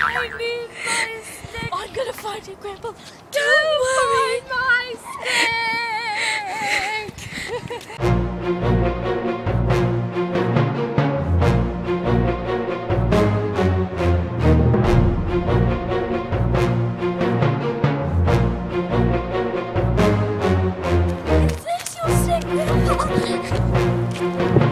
I need my stick. I'm gonna find it, Grandpa. Don't worry. My stick. Is this your stick, Grandpa?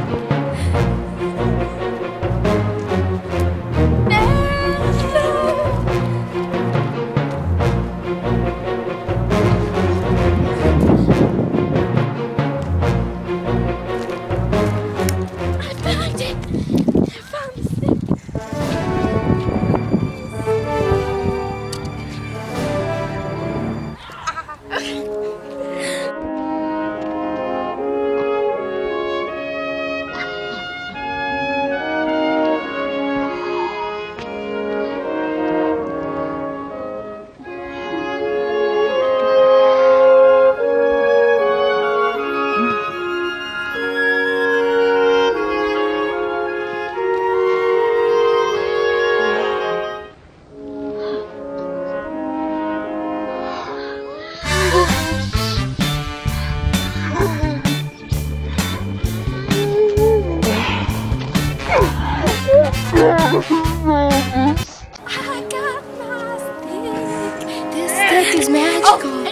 I got my stick. This stick is magical.